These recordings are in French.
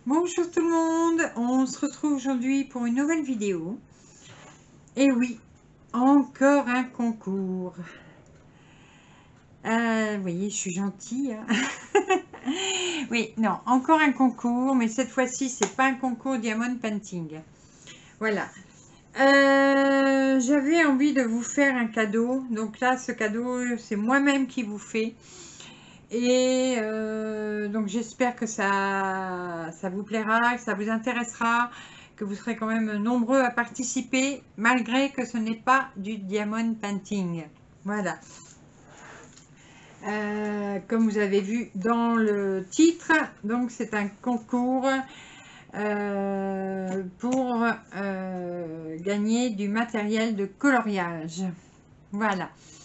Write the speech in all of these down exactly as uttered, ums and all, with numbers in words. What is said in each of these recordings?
Bonjour tout le monde, on se retrouve aujourd'hui pour une nouvelle vidéo. Et oui, encore un concours. Euh, vous voyez, je suis gentille. Hein. Oui, non, encore un concours, mais cette fois-ci, c'est pas un concours Diamond Painting. Voilà. Euh, J'avais envie de vous faire un cadeau. Donc là, ce cadeau, c'est moi-même qui vous fais. Et euh, donc j'espère que ça, ça vous plaira, que ça vous intéressera, que vous serez quand même nombreux à participer, malgré que ce n'est pas du diamond painting. Voilà. Euh, comme vous avez vu dans le titre, donc c'est un concours euh, pour euh, gagner du matériel de coloriage. Voilà.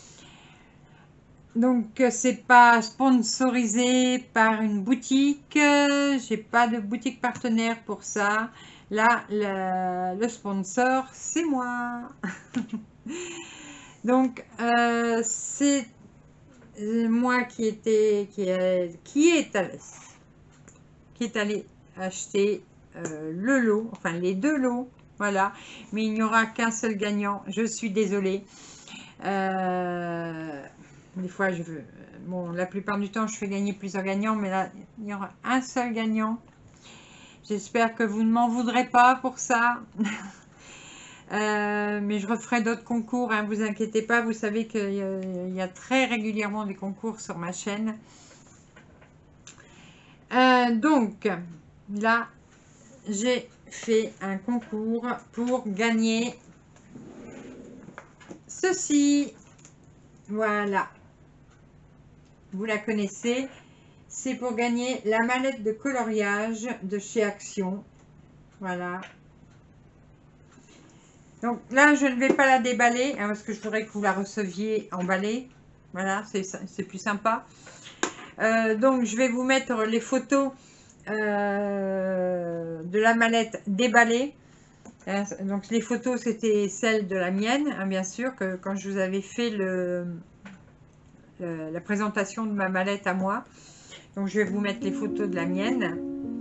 Donc c'est pas sponsorisé par une boutique, j'ai pas de boutique partenaire pour ça. Là, le, le sponsor, c'est moi. Donc euh, c'est moi qui était qui est qui est allé, qui est allé acheter euh, le lot, enfin les deux lots, voilà. Mais il n'y aura qu'un seul gagnant. Je suis désolée. Euh, des fois, je veux. Bon, la plupart du temps, je fais gagner plusieurs gagnants, mais là, il y aura un seul gagnant. J'espère que vous ne m'en voudrez pas pour ça. euh, mais je referai d'autres concours, hein, vous inquiétez pas. Vous savez qu'il y, y a très régulièrement des concours sur ma chaîne. Euh, donc, là, j'ai fait un concours pour gagner ceci. Voilà. Vous la connaissez. C'est pour gagner la mallette de coloriage de chez Action. Voilà. Donc là, je ne vais pas la déballer, hein, parce que je voudrais que vous la receviez emballée. Voilà, c'est plus sympa. Euh, donc, je vais vous mettre les photos euh, de la mallette déballée. Hein, donc, les photos, c'était celles de la mienne, hein, bien sûr, que quand je vous avais fait le, le, la présentation de ma mallette à moi. Donc, je vais vous mettre les photos de la mienne.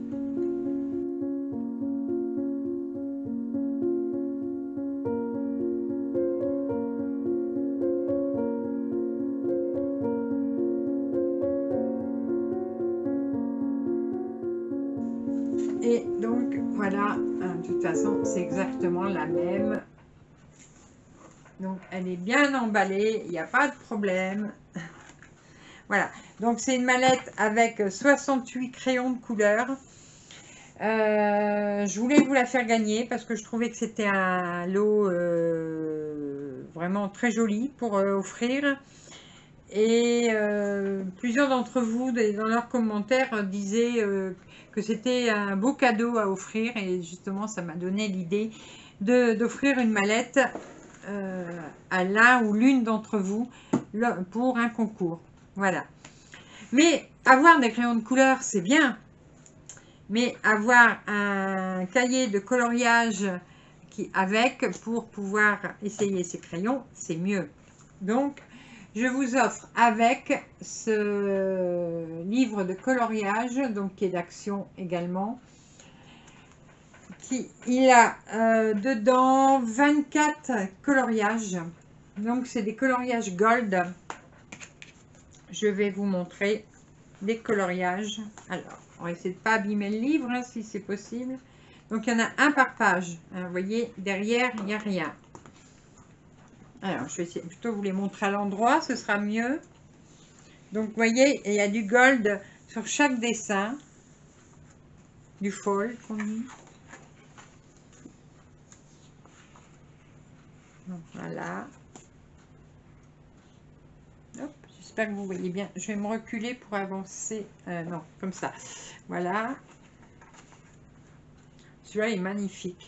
Et donc, voilà, hein, de toute façon, c'est exactement la même. Donc, elle est bien emballée, il n'y a pas de problème. Voilà, donc c'est une mallette avec soixante-huit crayons de couleur. Euh, je voulais vous la faire gagner parce que je trouvais que c'était un lot euh, vraiment très joli pour euh, offrir. Et euh, plusieurs d'entre vous, dans leurs commentaires, disaient euh, que c'était un beau cadeau à offrir. Et justement, ça m'a donné l'idée d'offrir une mallette euh, à l'un ou l'une d'entre vous pour un concours. Voilà. Mais avoir des crayons de couleur, c'est bien. Mais avoir un cahier de coloriage qui, avec pour pouvoir essayer ces crayons, c'est mieux. Donc, je vous offre avec ce livre de coloriage, donc qui est d'Action également. Qui, il a euh, dedans vingt-quatre coloriages. Donc, c'est des coloriages gold. Je vais vous montrer des coloriages. Alors, on va essayer de ne pas abîmer le livre, hein, si c'est possible. Donc, il y en a un par page. Hein, vous voyez, derrière, il n'y a rien. Alors, je vais essayer plutôt vous les montrer à l'endroit, ce sera mieux. Donc, vous voyez, il y a du gold sur chaque dessin. Du foil, qu'on dit. Donc, voilà. J'espère que vous voyez bien. Je vais me reculer pour avancer. Euh, non, comme ça. Voilà. Celui-là est magnifique.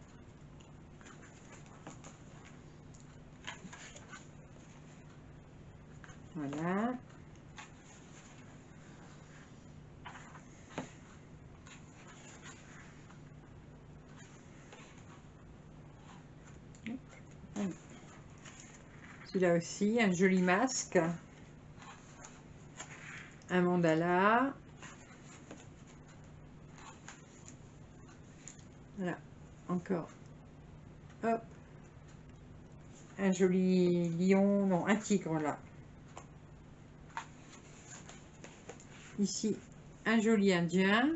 Voilà. Celui-là aussi, un joli masque. Un mandala. Voilà, encore. Hop. Un joli lion, non, un tigre là. Ici, un joli indien.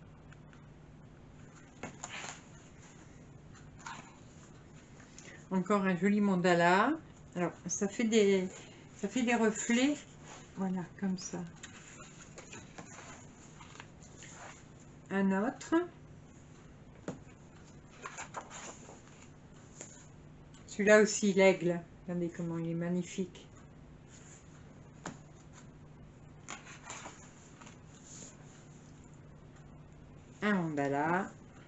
Encore un joli mandala. Alors, ça fait des, ça fait des reflets. Voilà, comme ça. Un autre. Celui-là aussi, l'aigle. Regardez comment il est magnifique. Un mandala.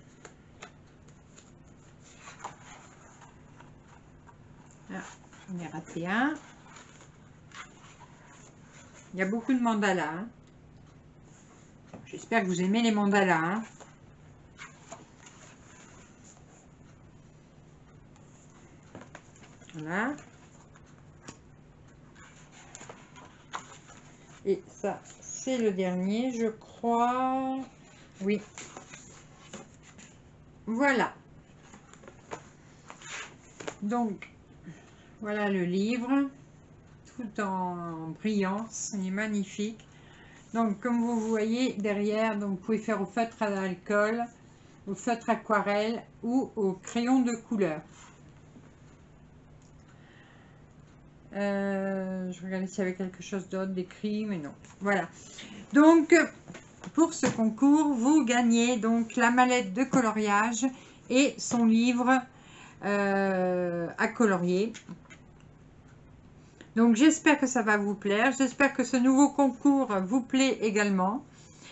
Ah, j'en ai raté un. Il y a beaucoup de mandalas. Hein. J'espère que vous aimez les mandalas. Hein. Voilà. Et ça, c'est le dernier, je crois. Oui. Voilà. Donc, voilà le livre. Tout en brillance. Il est magnifique. Donc, comme vous voyez derrière, donc, vous pouvez faire au feutre à l'alcool, au feutre aquarelle ou au crayon de couleur. Euh, je regardais s'il y avait quelque chose d'autre d'écrit, mais non. Voilà. Donc, pour ce concours, vous gagnez donc la mallette de coloriage et son livre euh, à colorier. Donc, j'espère que ça va vous plaire. J'espère que ce nouveau concours vous plaît également.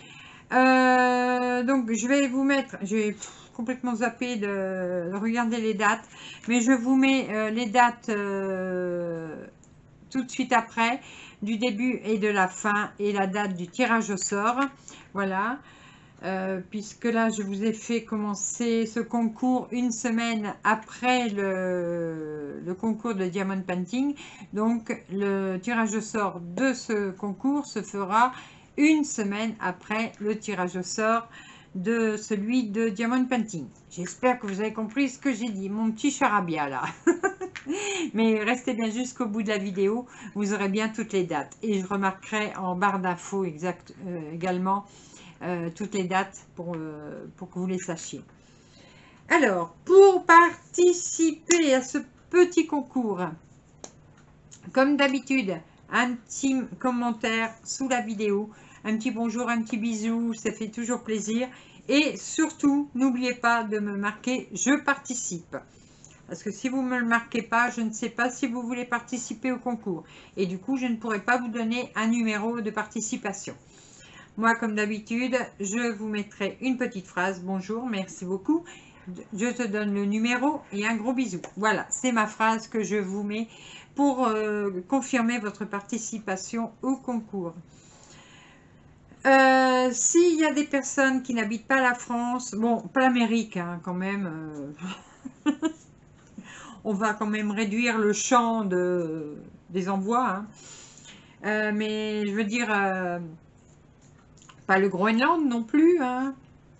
Euh, donc, je vais vous mettre... J'ai complètement zappé de, de regarder les dates. Mais je vous mets euh, les dates euh, tout de suite après, du début et de la fin, et la date du tirage au sort. Voilà. Euh, puisque là, je vous ai fait commencer ce concours une semaine après le, le concours de Diamond Painting. Donc, le tirage au sort de ce concours se fera une semaine après le tirage au sort de celui de Diamond Painting. J'espère que vous avez compris ce que j'ai dit, mon petit charabia là. Mais restez bien jusqu'au bout de la vidéo, vous aurez bien toutes les dates. Et je remarquerai en barre d'infos exact, euh, également euh, toutes les dates pour, euh, pour que vous les sachiez. Alors, pour participer à ce petit concours, comme d'habitude, un petit commentaire sous la vidéo, un petit bonjour, un petit bisou, ça fait toujours plaisir. Et surtout, n'oubliez pas de me marquer « Je participe ». Parce que si vous ne me le marquez pas, je ne sais pas si vous voulez participer au concours. Et du coup, je ne pourrai pas vous donner un numéro de participation. Moi, comme d'habitude, je vous mettrai une petite phrase. Bonjour, merci beaucoup. Je te donne le numéro et un gros bisou. Voilà, c'est ma phrase que je vous mets pour euh, confirmer votre participation au concours. Euh, S'il y a des personnes qui n'habitent pas la France, bon, pas l'Amérique hein, quand même, euh, on va quand même réduire le champ de, des envois, hein. euh, mais je veux dire, euh, pas le Groenland non plus, hein.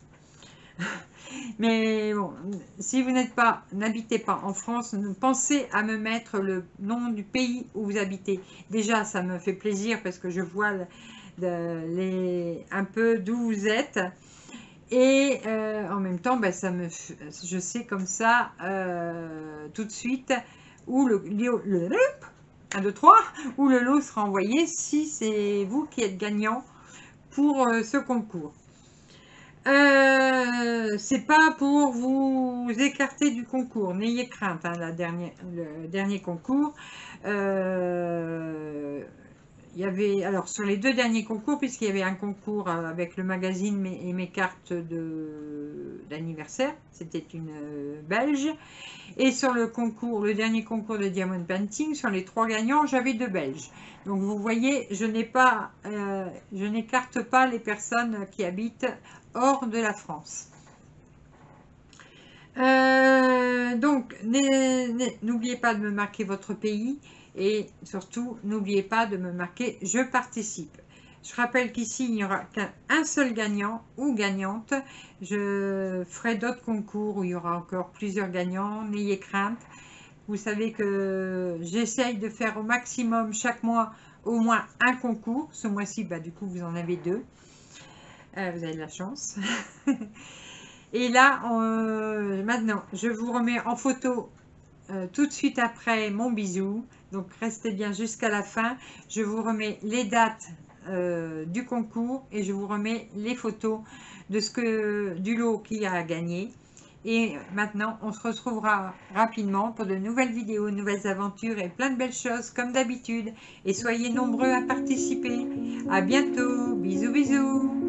Mais bon, si vous n'êtes pas, n'habitez pas en France, pensez à me mettre le nom du pays où vous habitez. Déjà, ça me fait plaisir parce que je vois de, les, un peu d'où vous êtes. Et euh, en même temps, ben, ça me, je sais comme ça euh, tout de suite où le, le, le un, deux, trois, où le lot sera envoyé si c'est vous qui êtes gagnant pour euh, ce concours. Euh, c'est pas pour vous écarter du concours, n'ayez crainte, hein, la dernière, le dernier concours. Euh, il y avait, alors sur les deux derniers concours, puisqu'il y avait un concours avec le magazine et mes cartes d'anniversaire, c'était une Belge. Et sur le concours, le dernier concours de Diamond Painting, sur les trois gagnants, j'avais deux Belges. Donc vous voyez, je n'ai pas, euh, je n'écarte pas les personnes qui habitent hors de la France. Euh, donc, n'oubliez pas de me marquer votre pays et surtout, n'oubliez pas de me marquer « Je participe ». Je rappelle qu'ici, il n'y aura qu'un seul gagnant ou gagnante. Je ferai d'autres concours où il y aura encore plusieurs gagnants. N'ayez crainte. Vous savez que j'essaye de faire au maximum chaque mois au moins un concours. Ce mois-ci, bah, du coup, vous en avez deux. Euh, vous avez de la chance. Et là, euh, maintenant, je vous remets en photo euh, tout de suite après mon bisou. Donc, restez bien jusqu'à la fin. Je vous remets les dates euh, du concours et je vous remets les photos de ce que, du lot qui a gagné. Et maintenant, on se retrouvera rapidement pour de nouvelles vidéos, de nouvelles aventures et plein de belles choses comme d'habitude. Et soyez nombreux à participer. À bientôt. Bisous, bisous.